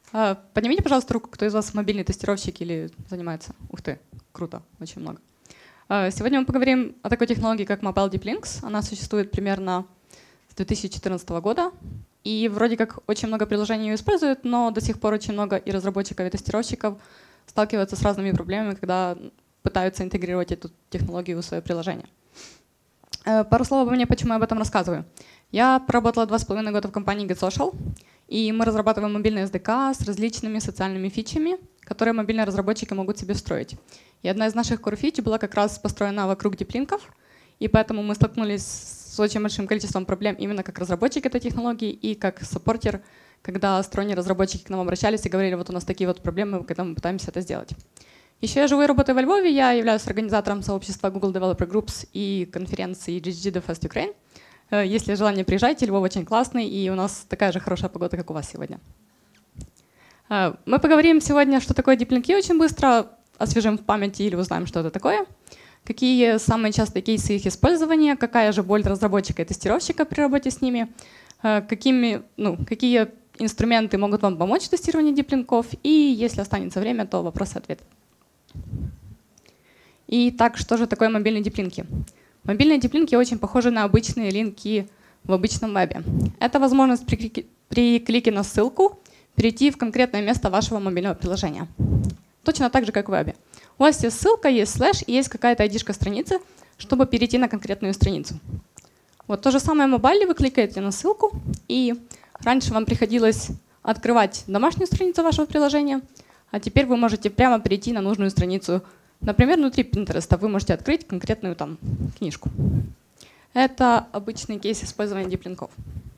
Поднимите, пожалуйста, руку, кто из вас мобильный тестировщик или занимается. Ух ты, круто, очень много. Сегодня мы поговорим о такой технологии, как Mobile Deep Links. Она существует примерно с 2014 года. И вроде как очень много приложений ее используют, но до сих пор очень много и разработчиков, и тестировщиков сталкиваются с разными проблемами, когда пытаются интегрировать эту технологию в свое приложение. Пару слов обо мне, почему я об этом рассказываю. Я проработала 2,5 года в компании GetSocial, и мы разрабатываем мобильный SDK с различными социальными фичами, которые мобильные разработчики могут себе встроить. И одна из наших core фич была как раз построена вокруг диплинков, и поэтому мы столкнулись с очень большим количеством проблем именно как разработчик этой технологии и как саппортер, когда сторонние разработчики к нам обращались и говорили, вот у нас такие вот проблемы, когда мы пытаемся это сделать. Еще я живу и работаю во Львове, я являюсь организатором сообщества Google Developer Groups и конференции GHG DevFest Ukraine. Если желание, приезжайте, Львов очень классный, и у нас такая же хорошая погода, как у вас сегодня. Мы поговорим сегодня, что такое диплинки, очень быстро освежим в памяти или узнаем, что это такое, какие самые частые кейсы их использования, какая же боль разработчика и тестировщика при работе с ними, какие инструменты могут вам помочь в тестировании диплинков, и если останется время, то вопросы-ответы. Итак, что же такое мобильные диплинки? Мобильные диплинки очень похожи на обычные линки в обычном вебе. Это возможность при клике на ссылку перейти в конкретное место вашего мобильного приложения. Точно так же, как в вебе. У вас есть ссылка, есть слэш и есть какая-то ID-шка страницы, чтобы перейти на конкретную страницу. Вот то же самое в мобайле, вы кликаете на ссылку, и раньше вам приходилось открывать домашнюю страницу вашего приложения, а теперь вы можете прямо перейти на нужную страницу. Например, внутри Pinterest вы можете открыть конкретную там книжку. Это обычный кейс использования диплинков.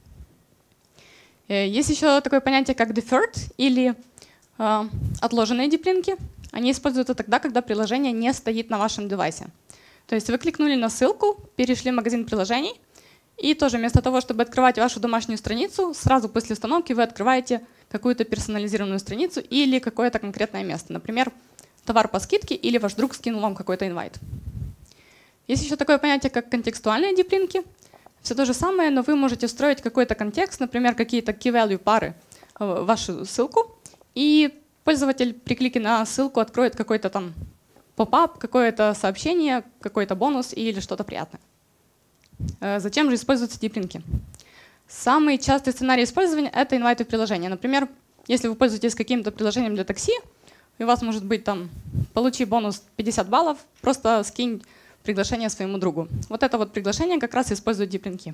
Есть еще такое понятие, как deferred или отложенные диплинки. Они используются тогда, когда приложение не стоит на вашем девайсе. То есть вы кликнули на ссылку, перешли в магазин приложений, и тоже вместо того, чтобы открывать вашу домашнюю страницу, сразу после установки вы открываете какую-то персонализированную страницу или какое-то конкретное место. Например, товар по скидке или ваш друг скинул вам какой-то инвайт. Есть еще такое понятие, как контекстуальные диплинки. Все то же самое, но вы можете встроить какой-то контекст, например, какие-то key-value пары в вашу ссылку, и пользователь при клике на ссылку откроет какой-то там поп-ап, какое-то сообщение, какой-то бонус или что-то приятное. Зачем же используются диплинки? Самый частый сценарий использования — это инвайты в приложение. Например, если вы пользуетесь каким-то приложением для такси, и у вас может быть там «получи бонус 50 баллов, просто скинь приглашение своему другу». Вот это вот приглашение как раз используют диплинки.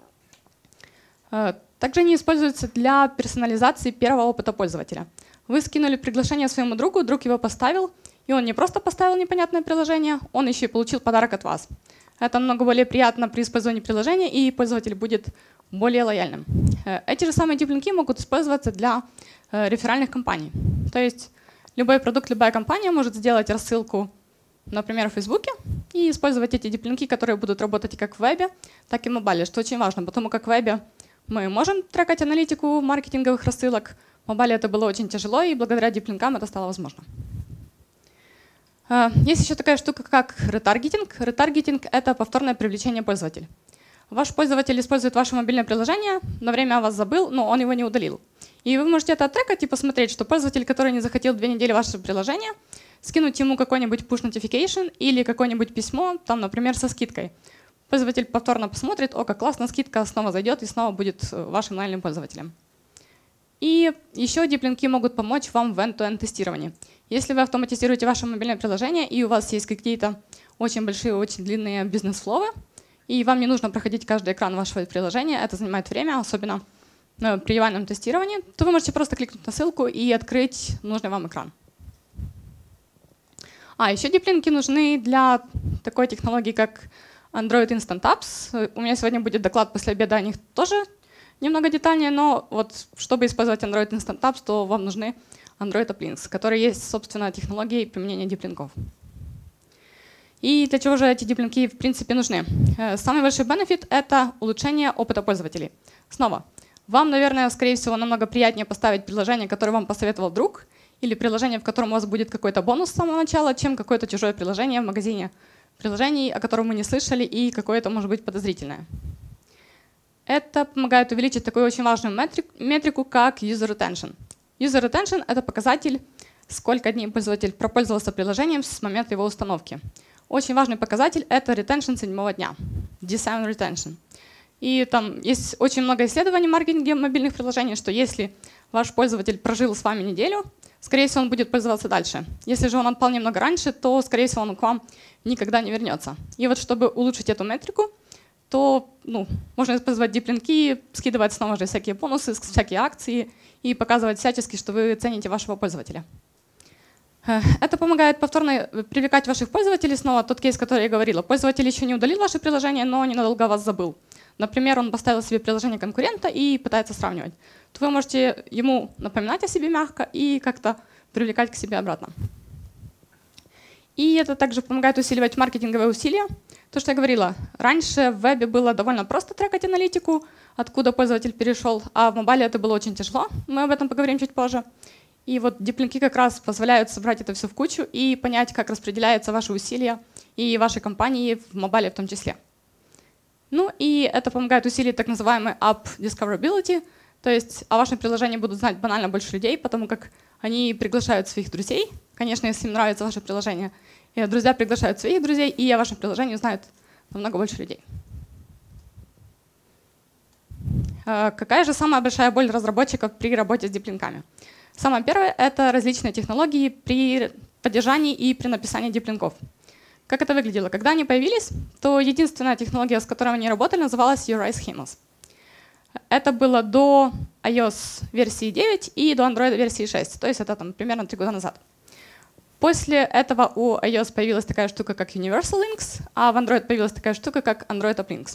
Также они используются для персонализации первого опыта пользователя. Вы скинули приглашение своему другу, друг его поставил, и он не просто поставил непонятное приложение, он еще и получил подарок от вас. Это намного более приятно при использовании приложения, и пользователь будет более лояльным. Эти же самые диплинки могут использоваться для реферальных кампаний. То есть любой продукт, любая компания может сделать рассылку, например, в Фейсбуке, и использовать эти диплинки, которые будут работать как в вебе, так и в мобайле, что очень важно, потому как в вебе мы можем трекать аналитику маркетинговых рассылок, в мобайле это было очень тяжело, и благодаря диплинкам это стало возможно. Есть еще такая штука, как ретаргетинг. Ретаргетинг — это повторное привлечение пользователя. Ваш пользователь использует ваше мобильное приложение, на время о вас забыл, но он его не удалил. И вы можете это оттрекать и посмотреть, что пользователь, который не захотел 2 недели ваше приложение, скинуть ему какой-нибудь push notification или какое-нибудь письмо, там, например, со скидкой. Пользователь повторно посмотрит, о, как классно, скидка снова зайдет и снова будет вашим лояльным пользователем. И еще диплинки могут помочь вам в end-to-end тестировании. Если вы автоматизируете ваше мобильное приложение, и у вас есть какие-то очень большие, очень длинные бизнес-флоу, и вам не нужно проходить каждый экран вашего приложения, это занимает время, особенно при реальном тестировании, то вы можете просто кликнуть на ссылку и открыть нужный вам экран. Еще диплинки нужны для такой технологии, как Android Instant Apps. У меня сегодня будет доклад после обеда о них тоже немного детальнее, но вот чтобы использовать Android Instant Apps, то вам нужны Android App Links, которые есть, собственно, технологии применения диплинков. И для чего же эти диплинки в принципе нужны? Самый большой бенефит — это улучшение опыта пользователей. Снова, вам, наверное, скорее всего, намного приятнее поставить приложение, которое вам посоветовал друг, или приложение, в котором у вас будет какой-то бонус с самого начала, чем какое-то чужое приложение в магазине приложений, о котором мы не слышали, и какое-то, может быть, подозрительное. Это помогает увеличить такую очень важную метрику, как user retention. User retention — это показатель, сколько дней пользователь пропользовался приложением с момента его установки. Очень важный показатель — это retention 7-го дня, December retention. И там есть очень много исследований в маркетинге мобильных приложений, что если ваш пользователь прожил с вами неделю, скорее всего, он будет пользоваться дальше. Если же он отпал немного раньше, то, скорее всего, он к вам никогда не вернется. И вот чтобы улучшить эту метрику, то можно использовать дип-линки, скидывать снова же всякие бонусы, всякие акции и показывать всячески, что вы цените вашего пользователя. Это помогает повторно привлекать ваших пользователей. Снова тот кейс, который я говорила. Пользователь еще не удалил ваше приложение, но ненадолго вас забыл. Например, он поставил себе приложение конкурента и пытается сравнивать. То вы можете ему напоминать о себе мягко и как-то привлекать к себе обратно. И это также помогает усиливать маркетинговые усилия. То, что я говорила, раньше в вебе было довольно просто трекать аналитику, откуда пользователь перешел, а в мобайле это было очень тяжело. Мы об этом поговорим чуть позже. И вот дип-линки как раз позволяют собрать это все в кучу и понять, как распределяются ваши усилия и вашей компании в мобайле в том числе. Ну и это помогает усилить так называемый app discoverability, то есть о вашем приложении будут знать банально больше людей, потому как они приглашают своих друзей. Конечно, если им нравится ваше приложение, и друзья приглашают своих друзей, и о вашем приложении узнают намного больше людей. Какая же самая большая боль разработчиков при работе с дип-линками? Самое первое — это различные технологии при поддержании и при написании дип-линков. Как это выглядело? Когда они появились, то единственная технология, с которой они работали, называлась URI Schemas. Это было до iOS версии 9 и до Android версии 6, то есть это там примерно 3 года назад. После этого у iOS появилась такая штука, как Universal Links, а в Android появилась такая штука, как Android App Links.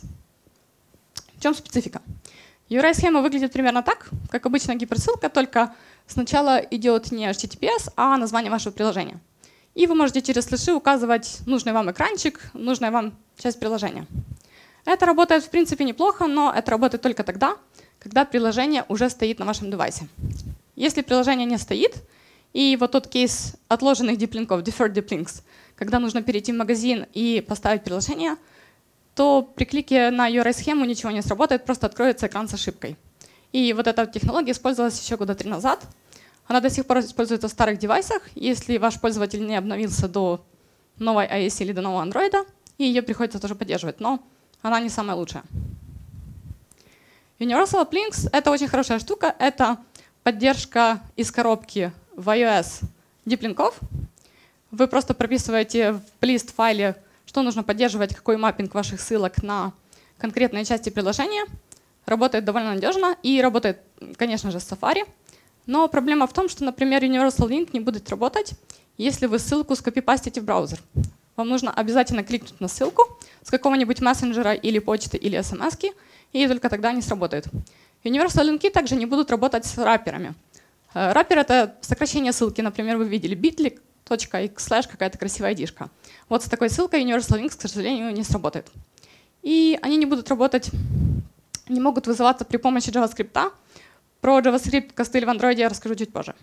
В чем специфика? URI-схема выглядит примерно так, как обычная гиперссылка, только сначала идет не HTTPS, а название вашего приложения. И вы можете через слэши указывать нужный вам экранчик, нужная вам часть приложения. Это работает в принципе неплохо, но это работает только тогда, когда приложение уже стоит на вашем девайсе. Если приложение не стоит, и вот тот кейс отложенных дип-линков, deferred deep links, когда нужно перейти в магазин и поставить приложение, то при клике на URI-схему ничего не сработает, просто откроется экран с ошибкой. И вот эта технология использовалась еще года 3 назад. Она до сих пор используется в старых девайсах, если ваш пользователь не обновился до новой iOS или до нового Android, и ее приходится тоже поддерживать, но она не самая лучшая. Universal App Links — это очень хорошая штука, это поддержка из коробки в iOS дип-линков. Вы просто прописываете в list-файле, что нужно поддерживать, какой маппинг ваших ссылок на конкретные части приложения. Работает довольно надежно и работает, конечно же, с Safari. Но проблема в том, что, например, Universal Link не будет работать, если вы ссылку скопипастите в браузер. Вам нужно обязательно кликнуть на ссылку с какого-нибудь мессенджера или почты или смс-ки, и только тогда они сработают. Universal Link также не будут работать с рапперами. Раппер — это сокращение ссылки. Например, вы видели bit.ly, какая-то красивая ID-шка. Вот с такой ссылкой Universal Links, к сожалению, не сработает. И они не будут работать, не могут вызываться при помощи JavaScript. Про JavaScript костыль в Android я расскажу чуть позже.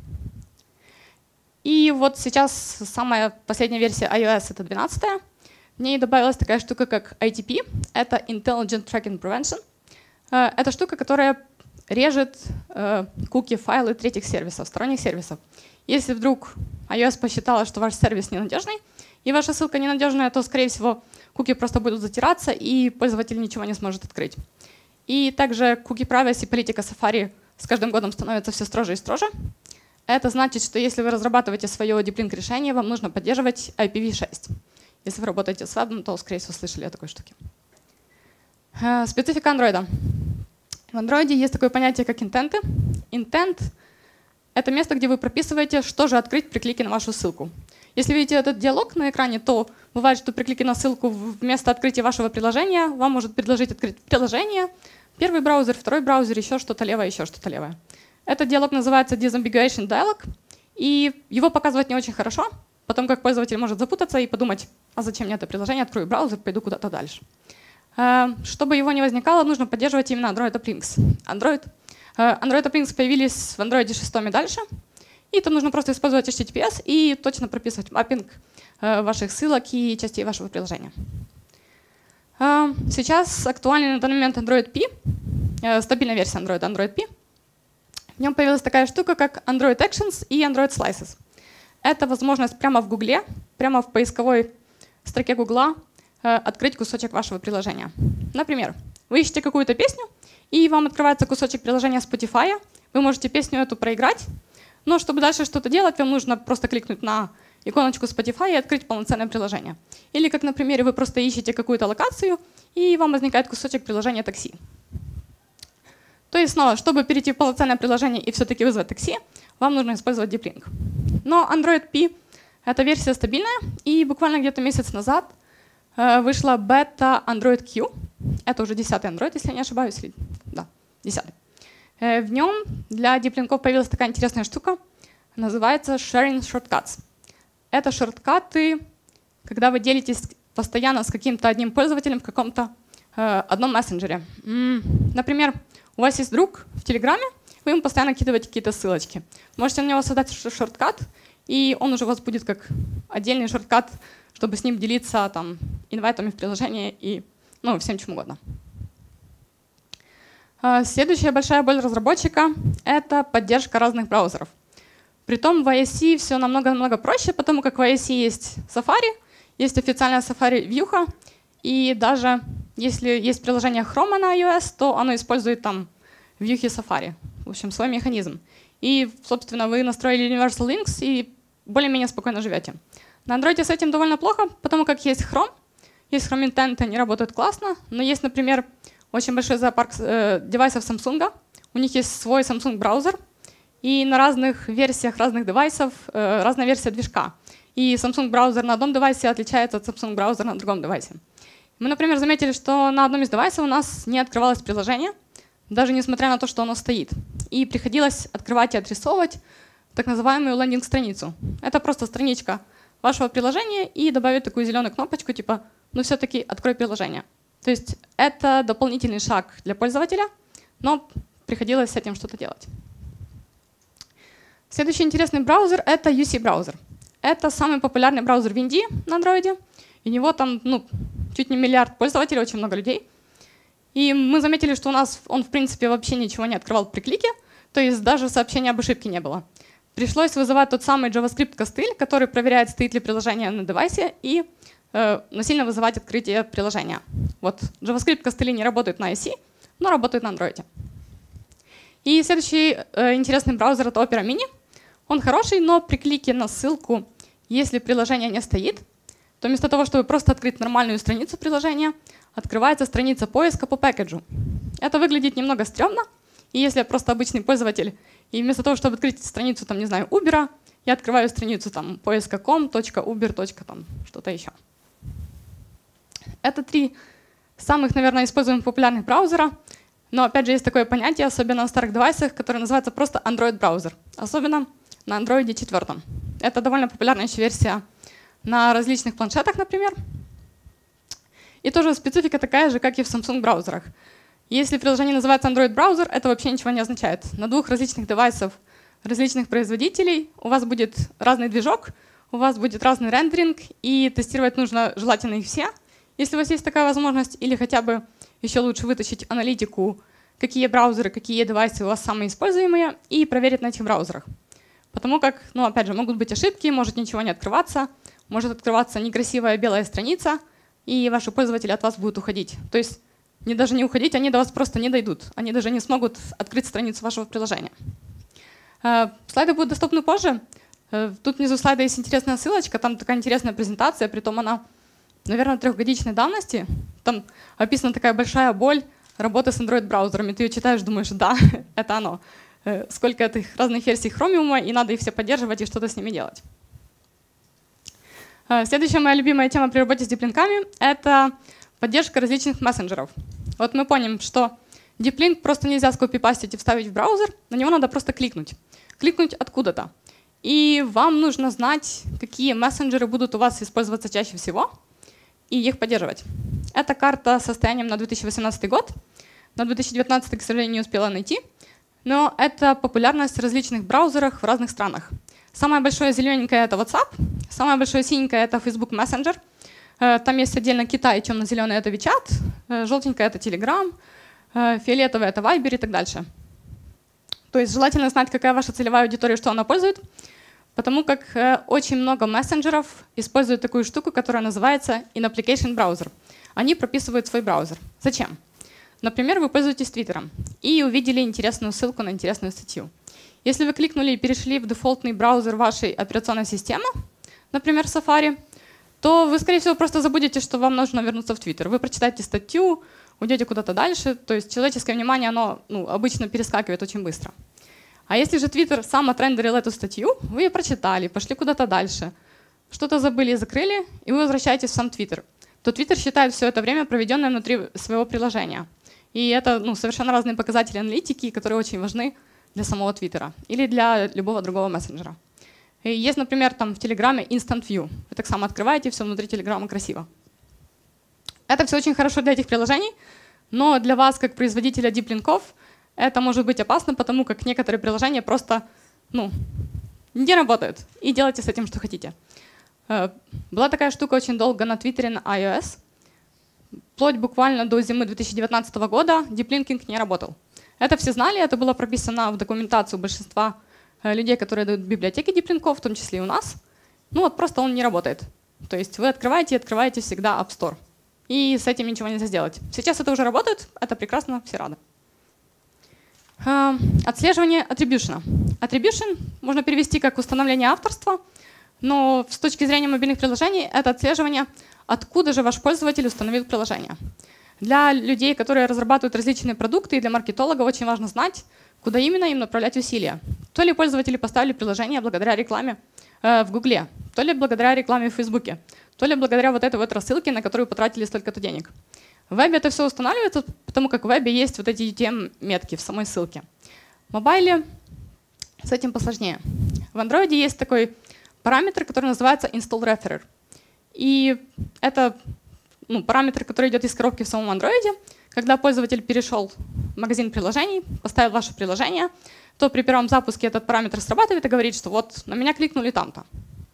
И вот сейчас самая последняя версия iOS — это 12-я. В ней добавилась такая штука, как ITP. Это Intelligent Tracking Prevention. Это штука, которая режет куки-файлы третьих сервисов, сторонних сервисов. Если вдруг iOS посчитала, что ваш сервис ненадежный, и ваша ссылка ненадежная, то, скорее всего, куки просто будут затираться, и пользователь ничего не сможет открыть. И также cookie privacy политика Safari с каждым годом становится все строже и строже. Это значит, что если вы разрабатываете свое deep link решение, вам нужно поддерживать IPv6. Если вы работаете с вебом, то, скорее всего, слышали о такой штуке. Специфика Android. В Android есть такое понятие, как интенты. Intent — это место, где вы прописываете, что же открыть при клике на вашу ссылку. Если видите этот диалог на экране, то бывает, что при клике на ссылку вместо открытия вашего приложения вам может предложить открыть приложение, первый браузер, второй браузер, еще что-то левое, еще что-то левое. Этот диалог называется disambiguation dialog, и его показывать не очень хорошо, потому как пользователь может запутаться и подумать, а зачем мне это приложение, открою браузер, пойду куда-то дальше. Чтобы его не возникало, нужно поддерживать именно Android App Links. Android App Links появились в Android 6 и дальше, и там нужно просто использовать HTTPS и точно прописывать маппинг ваших ссылок и частей вашего приложения. Сейчас актуальный на данный момент Android P, стабильная версия Android P. в нем появилась такая штука, как Android Actions и Android Slices. Это возможность прямо в Гугле, прямо в поисковой строке Гугла открыть кусочек вашего приложения. Например, вы ищете какую-то песню, и вам открывается кусочек приложения Spotify. Вы можете песню эту проиграть, но чтобы дальше что-то делать, вам нужно просто кликнуть на иконочку Spotify и открыть полноценное приложение. Или, как на примере, вы просто ищете какую-то локацию, и вам возникает кусочек приложения такси. То есть снова, чтобы перейти в полноценное приложение и все-таки вызвать такси, вам нужно использовать Deep Link. Но Android P — это версия стабильная, и буквально где-то месяц назад вышла бета Android Q. Это уже 10-й Android, если я не ошибаюсь. Да, 10-й. В нем для Deep Link появилась такая интересная штука, называется Sharing Shortcuts. Это шорткаты, когда вы делитесь постоянно с каким-то одним пользователем в каком-то одном мессенджере. Например, у вас есть друг в Телеграме, вы ему постоянно кидываете какие-то ссылочки. Можете на него создать шорткат, и он уже у вас будет как отдельный шорткат, чтобы с ним делиться там инвайтами в приложение и всем чем угодно. Следующая большая боль разработчика — это поддержка разных браузеров. Притом в iOS все намного проще, потому как в iOS есть Safari, есть официальная Safari вьюха, и даже если есть приложение Chrome на iOS, то оно использует там вьюхи Safari. В общем, свой механизм. И, собственно, вы настроили Universal Links и более-менее спокойно живете. На Android с этим довольно плохо, потому как есть Chrome Chrome Intent, они работают классно, но есть, например, очень большой зоопарк девайсов Samsung. У них есть свой Samsung браузер, и на разных версиях разных девайсов разная версия движка. И Samsung браузер на одном девайсе отличается от Samsung браузера на другом девайсе. Мы, например, заметили, что на одном из девайсов у нас не открывалось приложение, даже несмотря на то, что оно стоит. И приходилось открывать и отрисовывать так называемую лендинг-страницу. Это просто страничка вашего приложения и добавить такую зеленую кнопочку типа «Ну все-таки открой приложение». То есть это дополнительный шаг для пользователя, но приходилось с этим что-то делать. Следующий интересный браузер — это UC-браузер. Это самый популярный браузер в Индии на Android. И у него там чуть не миллиард пользователей, очень много людей. И мы заметили, что у нас он, в принципе, вообще ничего не открывал при клике, то есть даже сообщения об ошибке не было. Пришлось вызывать тот самый JavaScript-костыль, который проверяет, стоит ли приложение на девайсе, и насильно вызывать открытие приложения. Вот JavaScript-костыли не работают на iOS, но работают на Android. И следующий интересный браузер — это Opera Mini. Он хороший, но при клике на ссылку, если приложение не стоит, то вместо того, чтобы просто открыть нормальную страницу приложения, открывается страница поиска по пэкэджу. Это выглядит немного стрёмно, и если я просто обычный пользователь, и вместо того, чтобы открыть страницу, там, не знаю, Uber, я открываю страницу там поиска.com.uber. Что-то еще. Это 3 самых, наверное, используемых популярных браузера. Но опять же есть такое понятие, особенно на старых девайсах, которое называется просто Android-браузер. Особенно на Android 4. Это довольно популярная еще версия на различных планшетах, например. И тоже специфика такая же, как и в Samsung браузерах. Если приложение называется Android-браузер, это вообще ничего не означает. На 2 различных девайсах различных производителей у вас будет разный движок, у вас будет разный рендеринг, и тестировать нужно желательно их все, если у вас есть такая возможность, или хотя бы еще лучше вытащить аналитику, какие браузеры, какие девайсы у вас самые используемые, и проверить на этих браузерах. Потому как, опять же, могут быть ошибки, может ничего не открываться, может открываться некрасивая белая страница, и ваши пользователи от вас будут уходить. То есть даже не уходить, они до вас просто не дойдут. Они даже не смогут открыть страницу вашего приложения. Слайды будут доступны позже. Тут внизу слайда есть интересная ссылочка, там такая интересная презентация, притом она, наверное, 3-годичной давности. Там описана такая большая боль работы с Android-браузерами. Ты ее читаешь, думаешь, да, это оно. Сколько этих разных версий Chromium, и надо их все поддерживать и что-то с ними делать. Следующая моя любимая тема при работе с диплинками — это поддержка различных мессенджеров. Вот мы помним, что диплинк просто нельзя скопипастить и вставить в браузер, на него надо просто кликнуть. Кликнуть откуда-то. И вам нужно знать, какие мессенджеры будут у вас использоваться чаще всего, и их поддерживать. Это карта с состоянием на 2018 год. На 2019, к сожалению, не успела найти. Но это популярность в различных браузерах в разных странах. Самое большое зелененькое — это WhatsApp, самое большое синенькое — это Facebook Messenger. Там есть отдельно Китай, темно-зеленый — это WeChat, желтенькое — это Telegram, фиолетовое — это Viber и так дальше. То есть желательно знать, какая ваша целевая аудитория, что она пользует, потому как очень много мессенджеров используют такую штуку, которая называется In-Application Browser. Они прописывают свой браузер. Зачем? Например, вы пользуетесь Твиттером и увидели интересную ссылку на интересную статью. Если вы кликнули и перешли в дефолтный браузер вашей операционной системы, например, Safari, то вы, скорее всего, просто забудете, что вам нужно вернуться в Твиттер. Вы прочитаете статью, уйдете куда-то дальше. То есть человеческое внимание, оно обычно перескакивает очень быстро. А если же Твиттер сам отрендерил эту статью, вы ее прочитали, пошли куда-то дальше, что-то забыли и закрыли, и вы возвращаетесь в сам Твиттер, то Твиттер считает все это время, проведенное внутри своего приложения. И это совершенно разные показатели аналитики, которые очень важны для самого Твиттера или для любого другого мессенджера. И есть, например, там в Телеграме Instant View. Вы так само открываете, все внутри Телеграма красиво. Это все очень хорошо для этих приложений, но для вас, как производителя дип-линков, это может быть опасно, потому как некоторые приложения просто не работают. И делайте с этим, что хотите. Была такая штука очень долго на Твиттере, на iOS. Вплоть буквально до зимы 2019 года дип-линкинг не работал. Это все знали, это было прописано в документацию большинства людей, которые дают библиотеки дип-линков, в том числе и у нас. Просто он не работает. То есть вы открываете и открываете всегда App Store. И с этим ничего нельзя сделать. Сейчас это уже работает, это прекрасно, все рады. Отслеживание attribution. Attribution можно перевести как установление авторства, но с точки зрения мобильных приложений это отслеживание, откуда же ваш пользователь установил приложение. Для людей, которые разрабатывают различные продукты, и для маркетологов очень важно знать, куда именно им направлять усилия. То ли пользователи поставили приложение благодаря рекламе в Гугле, то ли благодаря рекламе в Фейсбуке, то ли благодаря вот этой вот рассылке, на которую потратили столько-то денег. В вебе это все устанавливается, потому как в вебе есть вот эти UTM-метки в самой ссылке. В мобайле с этим посложнее. В Android есть такой параметр, который называется install referrer. И это параметр, который идет из коробки в самом Android. Когда пользователь перешел в магазин приложений, поставил ваше приложение, то при первом запуске этот параметр срабатывает и говорит, что вот на меня кликнули там-то.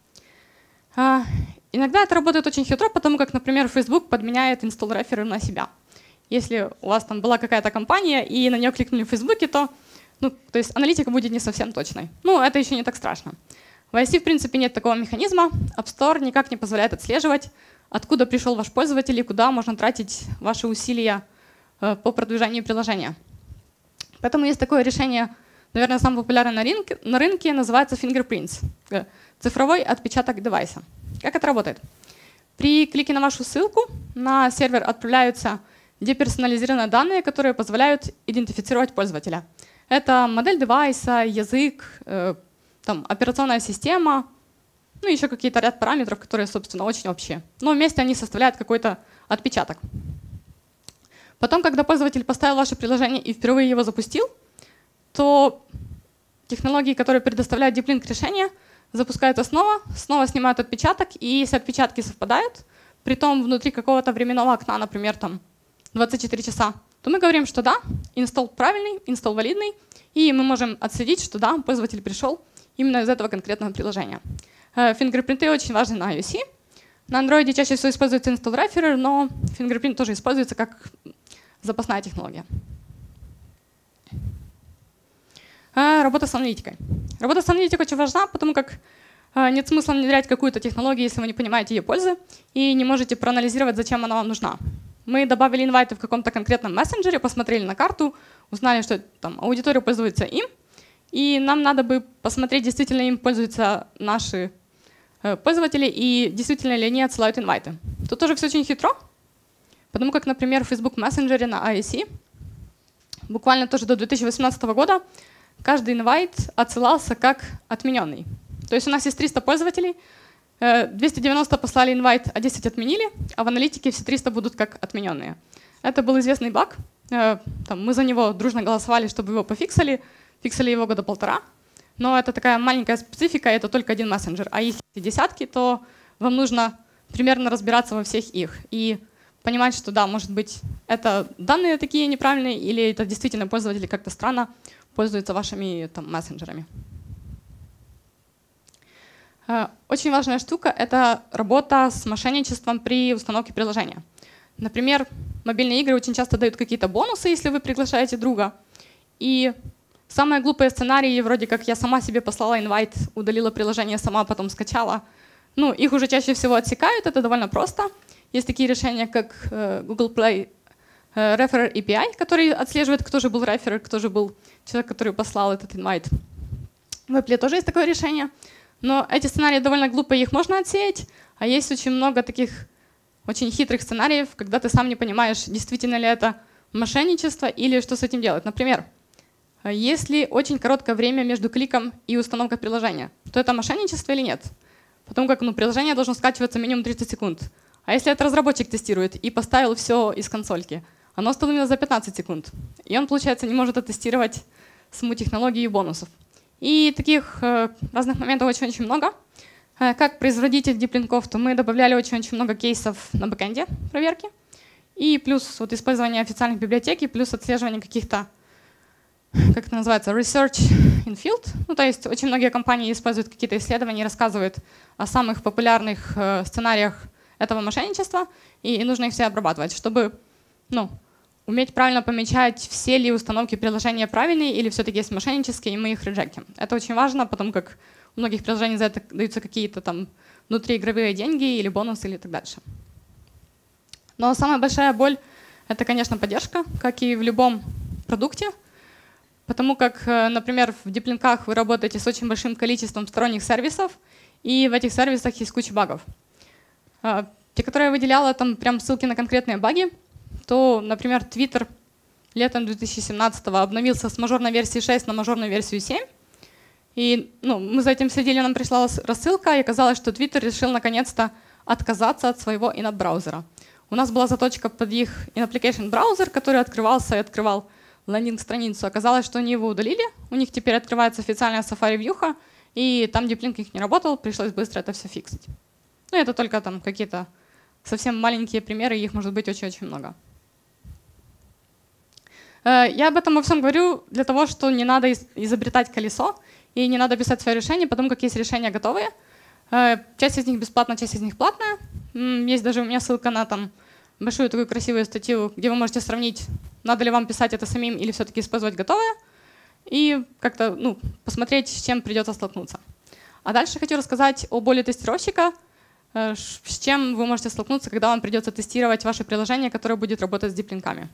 Иногда это работает очень хитро, потому как, например, Facebook подменяет install referrer на себя. Если у вас там была какая-то компания и на нее кликнули в Facebook, то есть аналитика будет не совсем точной. Это еще не так страшно. В iOS, в принципе, нет такого механизма. App Store никак не позволяет отслеживать, откуда пришел ваш пользователь и куда можно тратить ваши усилия по продвижению приложения. Поэтому есть такое решение, наверное, самое популярное на рынке, называется Fingerprints. Цифровой отпечаток девайса. Как это работает? При клике на вашу ссылку на сервер отправляются деперсонализированные данные, которые позволяют идентифицировать пользователя. Это модель девайса, язык, операционная система, еще какие-то ряд параметров, которые, собственно, очень общие. Но вместе они составляют какой-то отпечаток. Потом, когда пользователь поставил ваше приложение и впервые его запустил, то технологии, которые предоставляют дип-линк решения, запускаются снова снимают отпечаток, и если отпечатки совпадают, притом внутри какого-то временного окна, например, 24 часа, то мы говорим, что да, инсталл правильный, инсталл валидный, и мы можем отследить, что да, пользователь пришел именно из этого конкретного приложения. Фингерпринты очень важны на iOS. На Android чаще всего используется install referrer, но фингерпринт тоже используется как запасная технология. Работа с аналитикой. Работа с аналитикой очень важна, потому как нет смысла внедрять какую-то технологию, если вы не понимаете ее пользы и не можете проанализировать, зачем она вам нужна. Мы добавили инвайты в каком-то конкретном мессенджере, посмотрели на карту, узнали, что аудитория пользуется им, и нам надо бы посмотреть, действительно им пользуются наши пользователи и действительно ли они отсылают инвайты. Тут тоже все очень хитро, потому как, например, в Facebook Messenger на iOS буквально тоже до 2018 года каждый инвайт отсылался как отмененный. То есть у нас есть 300 пользователей, 290 послали инвайт, а 10 отменили, а в аналитике все 300 будут как отмененные. Это был известный баг. Мы за него дружно голосовали, чтобы его пофиксили. Фиксили его года 1,5. Но это такая маленькая специфика, это только один мессенджер. А если десятки, то вам нужно примерно разбираться во всех их и понимать, что да, может быть, это данные такие неправильные, или это действительно пользователи как-то странно пользуются вашими мессенджерами. Очень важная штука — это работа с мошенничеством при установке приложения. Например, мобильные игры очень часто дают какие-то бонусы, если вы приглашаете друга. И Самые глупые сценарии, вроде как я сама себе послала инвайт, удалила приложение сама, потом скачала. Ну, их уже чаще всего отсекают, это довольно просто. Есть такие решения, как Google Play Referer API, который отслеживает, кто же был реферер, кто же был человек, который послал этот инвайт. В Apple тоже есть такое решение. Но эти сценарии довольно глупые, их можно отсеять. А есть очень много таких очень хитрых сценариев, когда ты сам не понимаешь, действительно ли это мошенничество или что с этим делать. Например, если очень короткое время между кликом и установкой приложения, то это мошенничество или нет? Потому как приложение должно скачиваться минимум 30 секунд. А если это разработчик тестирует и поставил все из консольки, оно остановилось за 15 секунд. И он, получается, не может оттестировать саму технологию и бонусов. И таких разных моментов очень-очень много. Как производитель диплинков, то мы добавляли очень-очень много кейсов на бэкэнде проверки. И плюс вот использование официальных библиотек, и плюс отслеживание каких-то, как это называется, research in field. Ну, то есть очень многие компании используют какие-то исследования и рассказывают о самых популярных сценариях этого мошенничества, и нужно их все обрабатывать, чтобы уметь правильно помечать, все ли установки приложения правильные или все-таки есть мошеннические, и мы их реджектим. Это очень важно, потому как у многих приложений за это даются какие-то там внутриигровые деньги или бонусы или так дальше. Но самая большая боль — это, конечно, поддержка, как и в любом продукте, потому как, например, в диплинках вы работаете с очень большим количеством сторонних сервисов, и в этих сервисах есть куча багов. Те, которые я выделяла, там прям ссылки на конкретные баги, то, например, Twitter летом 2017 обновился с мажорной версии 6 на мажорную версию 7. И мы за этим следили, нам пришла рассылка, и оказалось, что Twitter решил наконец-то отказаться от своего in-app-браузера. У нас была заточка под их in-application браузер, который открывался и открывал лендинг-страницу. Оказалось, что они его удалили, у них теперь открывается официальная Safari-вьюха, и там диплинк их не работал, пришлось быстро это все фиксить. Ну, это только там какие-то совсем маленькие примеры, их может быть очень-очень много. Я об этом во всем говорю для того, что не надо изобретать колесо и не надо писать свои решения, потому как есть решения готовые. Часть из них бесплатная, часть из них платная. Есть даже у меня ссылка на большую такую красивую статью, где вы можете сравнить, надо ли вам писать это самим или все-таки использовать готовое, и как-то посмотреть, с чем придется столкнуться. А дальше хочу рассказать о боли тестировщика, с чем вы можете столкнуться, когда вам придется тестировать ваше приложение, которое будет работать с диплинками.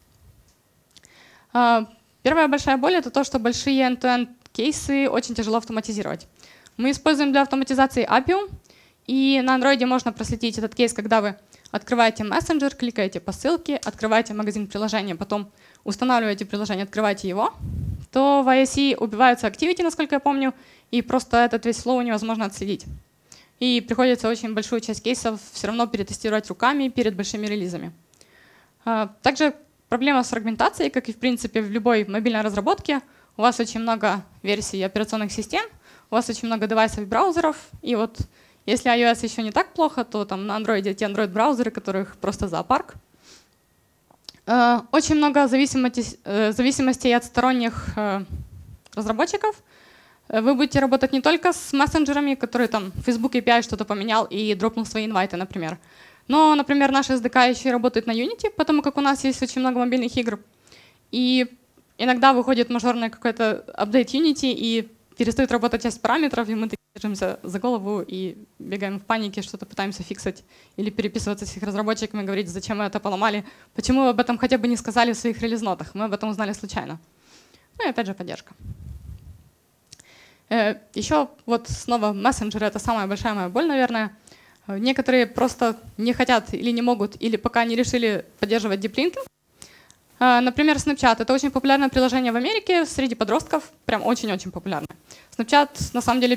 Первая большая боль — это то, что большие end-to-end кейсы очень тяжело автоматизировать. Мы используем для автоматизации Appium, и на Android можно проследить этот кейс, когда вы открываете мессенджер, кликаете по ссылке, открываете магазин приложения, потом устанавливаете приложение, открываете его, то в ISE убиваются activity, насколько я помню, и просто этот весь флоу невозможно отследить. И приходится очень большую часть кейсов все равно перетестировать руками перед большими релизами. Также проблема с фрагментацией, как и в принципе в любой мобильной разработке. У вас очень много версий операционных систем, у вас очень много девайсов и браузеров. И вот если iOS еще не так плохо, то там на Android эти Android-браузеры, которых просто зоопарк. Очень много зависимостей от сторонних разработчиков. Вы будете работать не только с мессенджерами, которые там Facebook API что-то поменял и дропнул свои инвайты, например. Но, например, наш SDK еще и работает на Unity, потому как у нас есть очень много мобильных игр. И иногда выходит мажорный какой-то апдейт Unity и перестает работать часть параметров, и мы держимся за голову и бегаем в панике, что-то пытаемся фиксить или переписываться с их разработчиками, говорить, зачем мы это поломали, почему вы об этом хотя бы не сказали в своих релиз-нотах, мы об этом узнали случайно. Ну и опять же поддержка. Еще вот снова мессенджеры — это самая большая моя боль, наверное. Некоторые просто не хотят или не могут, или пока не решили поддерживать диплинки. Например, Snapchat — это очень популярное приложение в Америке среди подростков, прям очень-очень популярное. Snapchat на самом деле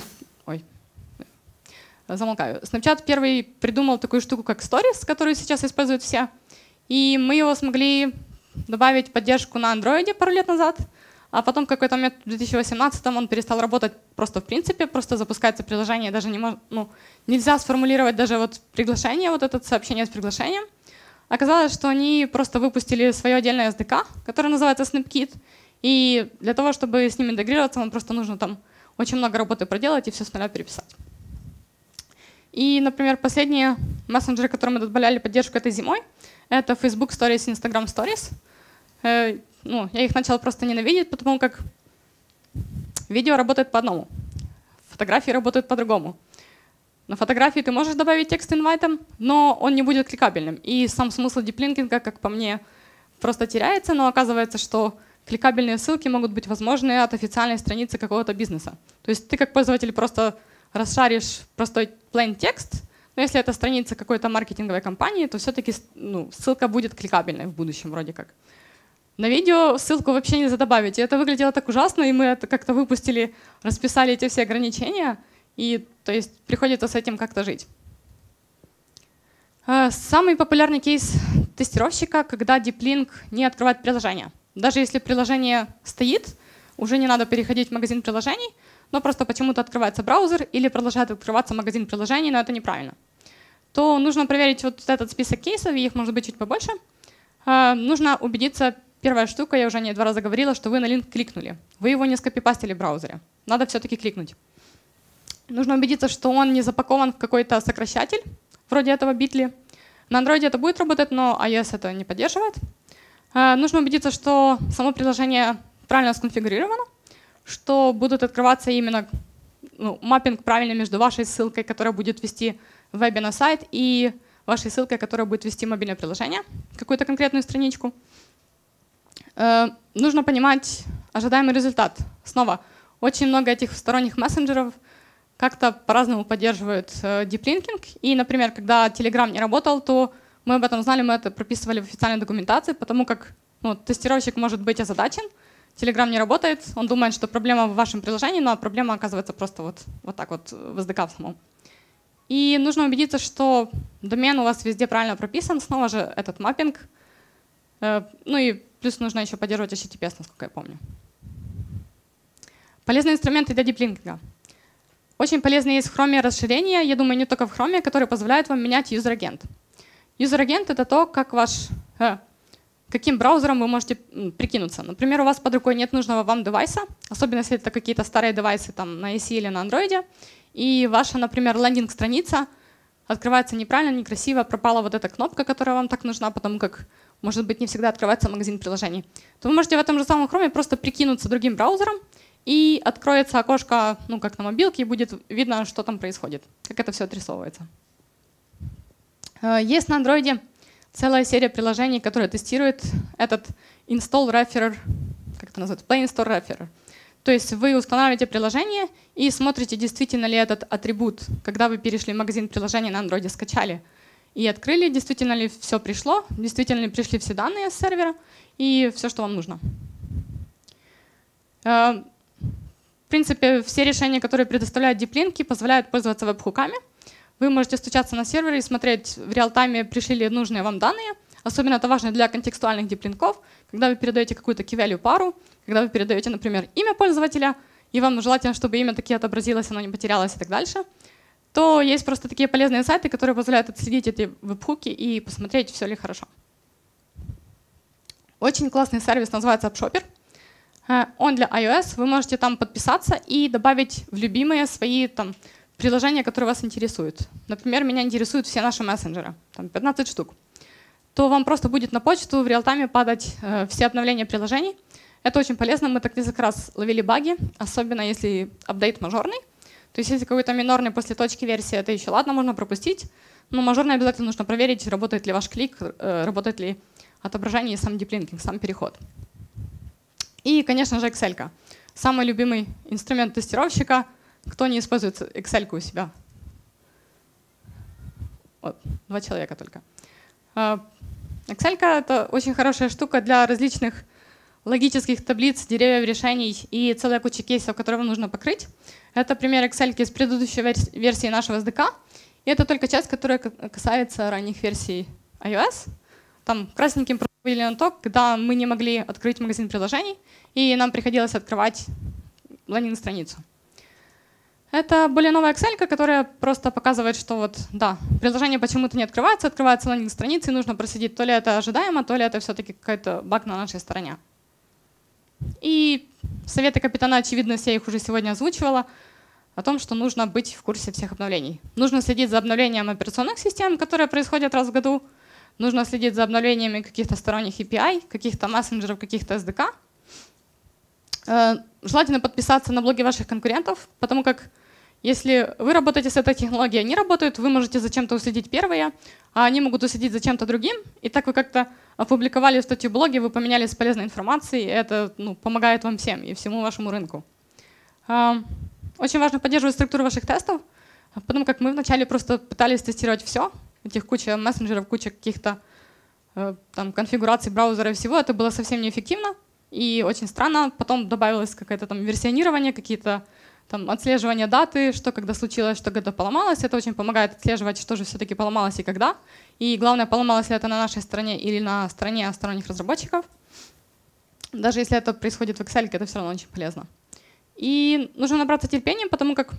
Snapchat первый придумал такую штуку, как Stories, которую сейчас используют все. И мы его смогли добавить поддержку на Android пару лет назад, а потом в какой-то момент в 2018 он перестал работать просто в принципе, просто запускается приложение, даже нельзя сформулировать даже вот приглашение, вот это сообщение с приглашением. Оказалось, что они просто выпустили свое отдельное SDK, которое называется SnapKit, и для того, чтобы с ним интегрироваться, вам просто нужно там очень много работы проделать и все с нуля переписать. И, например, последние мессенджеры, которые мы добавляли поддержку этой зимой, это Facebook Stories и Instagram Stories. я их начала просто ненавидеть, потому как видео работает по одному, фотографии работают по-другому. На фотографии ты можешь добавить текст инвайтом, но он не будет кликабельным. И сам смысл диплинкинга, как по мне, просто теряется, но оказывается, что кликабельные ссылки могут быть возможны от официальной страницы какого-то бизнеса. То есть ты как пользователь просто расшаришь простой plain текст, но если это страница какой-то маркетинговой компании, то все-таки ссылка будет кликабельной в будущем вроде как. На видео ссылку вообще нельзя добавить. И это выглядело так ужасно, и мы это как-то выпустили, расписали эти все ограничения, и то есть приходится с этим как-то жить. Самый популярный кейс тестировщика, когда DeepLink не открывает приложение. Даже если приложение стоит, уже не надо переходить в магазин приложений, но просто почему-то открывается браузер или продолжает открываться магазин приложений, но это неправильно. То нужно проверить вот этот список кейсов, и их может быть чуть побольше. Нужно убедиться, первая штука, я уже не 2 раза говорила, что вы на линк кликнули. Вы его не скопипастили в браузере. Надо все-таки кликнуть. Нужно убедиться, что он не запакован в какой-то сокращатель, вроде этого Bitly. На Android это будет работать, но iOS это не поддерживает. Нужно убедиться, что само приложение правильно сконфигурировано, что будут открываться именно маппинг правильный между вашей ссылкой, которая будет вести в вебе на сайт, и вашей ссылкой, которая будет вести мобильное приложение, какую-то конкретную страничку. Нужно понимать ожидаемый результат. Снова, очень много этих сторонних мессенджеров как-то по-разному поддерживают DeepLinking. И, например, когда Telegram не работал, то мы об этом знали, мы это прописывали в официальной документации, потому как тестировщик может быть озадачен, Telegram не работает, он думает, что проблема в вашем приложении, но проблема оказывается просто вот так вот в SDK в самом. И нужно убедиться, что домен у вас везде правильно прописан, снова же этот маппинг. И плюс нужно еще поддерживать HTTPS, насколько я помню. Полезные инструменты для диплинкинга. Очень полезные есть в Chrome расширения, я думаю, не только в Chrome, которые позволяют вам менять юзер-агент. Юзер-агент — это то, каким браузером вы можете прикинуться. Например, у вас под рукой нет нужного вам девайса, особенно если это какие-то старые девайсы там, на IC или на Android, и ваша, например, лендинг-страница открывается неправильно, некрасиво, пропала вот эта кнопка, которая вам так нужна, потому как, может быть, не всегда открывается магазин приложений, то вы можете в этом же самом Chrome просто прикинуться другим браузером, и откроется окошко, как на мобилке, и будет видно, что там происходит, как это все отрисовывается. Есть на Android целая серия приложений, которые тестируют этот install referer, как это называется, plain store referer. То есть вы устанавливаете приложение и смотрите, действительно ли этот атрибут, когда вы перешли в магазин приложений на Android, скачали и открыли, действительно ли все пришло, действительно ли пришли все данные с сервера и все, что вам нужно. В принципе, все решения, которые предоставляют диплинки, позволяют пользоваться веб-хуками. Вы можете стучаться на сервере и смотреть в реал-тайме, пришли ли нужные вам данные. Особенно это важно для контекстуальных диплинков, когда вы передаете какую-то key-value пару, когда вы передаете, например, имя пользователя, и вам желательно, чтобы имя таки отобразилось, оно не потерялось и так дальше, то есть просто такие полезные сайты, которые позволяют отследить эти веб-хуки и посмотреть, все ли хорошо. Очень классный сервис называется AppShopper. Он для iOS. Вы можете там подписаться и добавить в любимые свои приложения, которые вас интересуют. Например, меня интересуют все наши мессенджеры, 15 штук. То вам просто будет на почту в реал-тайме падать все обновления приложений. Это очень полезно. Мы так несколько раз ловили баги, особенно если апдейт мажорный. То есть если какой-то минорный после точки версии, это еще ладно, можно пропустить. Но мажорный обязательно нужно проверить, работает ли ваш клик, работает ли отображение и сам диплинкинг, сам переход. И, конечно же, Excel. Самый любимый инструмент тестировщика. Кто не использует Excel у себя? Вот, 2 человека только. Excel — это очень хорошая штука для различных логических таблиц, деревьев решений и целая куча кейсов, которые вам нужно покрыть. Это пример Excel из предыдущей версии нашего SDK. И это только часть, которая касается ранних версий iOS. Там красненьким выделено то, когда мы не могли открыть магазин приложений, и нам приходилось открывать лендинг-страницу. Это более новая Excel, которая просто показывает, что приложение почему-то не открывается, открывается лендинг-страница, и нужно проследить, то ли это ожидаемо, то ли это все-таки какой-то баг на нашей стороне. И советы капитана очевидности, я их уже сегодня озвучивала, о том, что нужно быть в курсе всех обновлений. Нужно следить за обновлением операционных систем, которые происходят раз в году. нужно следить за обновлениями каких-то сторонних API, каких-то мессенджеров, каких-то SDK. Желательно подписаться на блоги ваших конкурентов, потому как если вы работаете с этой технологией, они работают, вы можете за чем-то уследить первые, а они могут уследить за чем-то другим. И так вы как-то опубликовали статью в блоге, вы поменялись полезной информацией, и это помогает вам всем и всему вашему рынку. Очень важно поддерживать структуру ваших тестов, потому как мы вначале просто пытались тестировать все, этих куча мессенджеров, куча каких-то там конфигураций браузера и всего, это было совсем неэффективно и очень странно. Потом добавилось какое-то там версионирование, какие-то там отслеживание даты, что когда случилось, что когда поломалось. Это очень помогает отслеживать, что же все-таки поломалось и когда. И главное, поломалось ли это на нашей стороне или на стороне сторонних разработчиков. Даже если это происходит в Excel, это все равно очень полезно. И нужно набраться терпением, потому как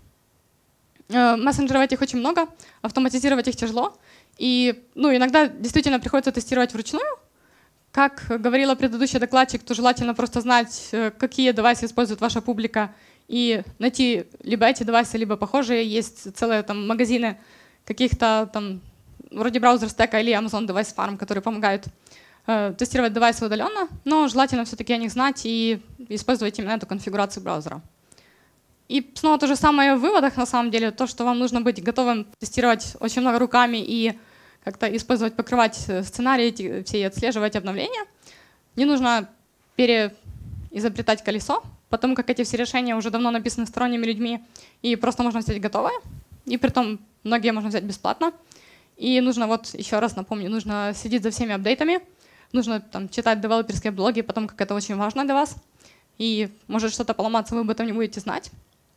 мессенджеров этих очень много, автоматизировать их тяжело. И иногда действительно приходится тестировать вручную. Как говорила предыдущий докладчик, то желательно просто знать, какие девайсы использует ваша публика, и найти либо эти девайсы, либо похожие. Есть целые там магазины каких-то там вроде браузер-стека или Amazon Device Farm, которые помогают тестировать девайсы удаленно, но желательно все-таки о них знать и использовать именно эту конфигурацию браузера. И снова то же самое в выводах, на самом деле, то, что вам нужно быть готовым тестировать очень много руками и как-то использовать, покрывать сценарии все и отслеживать обновления. Не нужно переизобретать колесо, потому как эти все решения уже давно написаны сторонними людьми, и просто можно взять готовые. И притом многие можно взять бесплатно. И нужно, вот еще раз напомню, нужно следить за всеми апдейтами, нужно там читать девелоперские блоги, потому как это очень важно для вас. И может что-то поломаться, вы об этом не будете знать.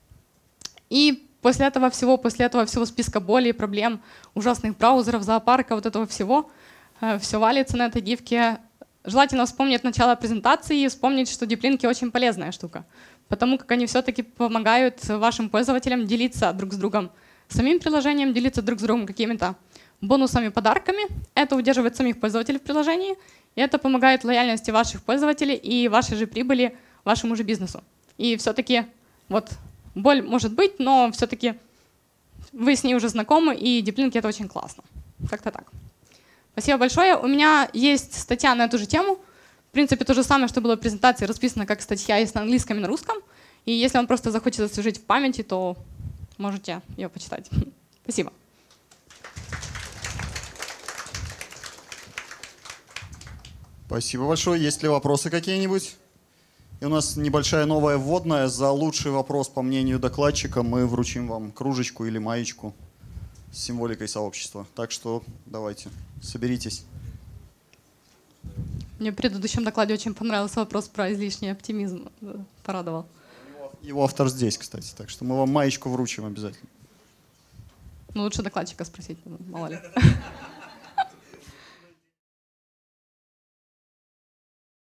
И после этого всего списка болей, проблем, ужасных браузеров, зоопарка, вот этого всего, все валится на этой гифке. Желательно вспомнить начало презентации и вспомнить, что диплинки очень полезная штука, потому как они все-таки помогают вашим пользователям делиться друг с другом самим приложением, делиться друг с другом какими-то бонусами, подарками. Это удерживает самих пользователей в приложении, и это помогает лояльности ваших пользователей и вашей же прибыли вашему же бизнесу. И все-таки вот боль может быть, но все-таки вы с ней уже знакомы, и диплинки — это очень классно. Как-то так. Спасибо большое. У меня есть статья на эту же тему. В принципе, то же самое, что было в презентации, расписано как статья, есть на английском и на русском. И если вам просто захочется освежить в памяти, то можете ее почитать. Спасибо. Спасибо большое. Есть ли вопросы какие-нибудь? И у нас небольшая новая вводная. За лучший вопрос, по мнению докладчика, мы вручим вам кружечку или маечку с символикой сообщества. Так что давайте, соберитесь. Мне в предыдущем докладе очень понравился вопрос про излишний оптимизм. Порадовал. Его автор здесь, кстати. Так что мы вам маечку вручим обязательно. Ну, лучше докладчика спросить, мало ли.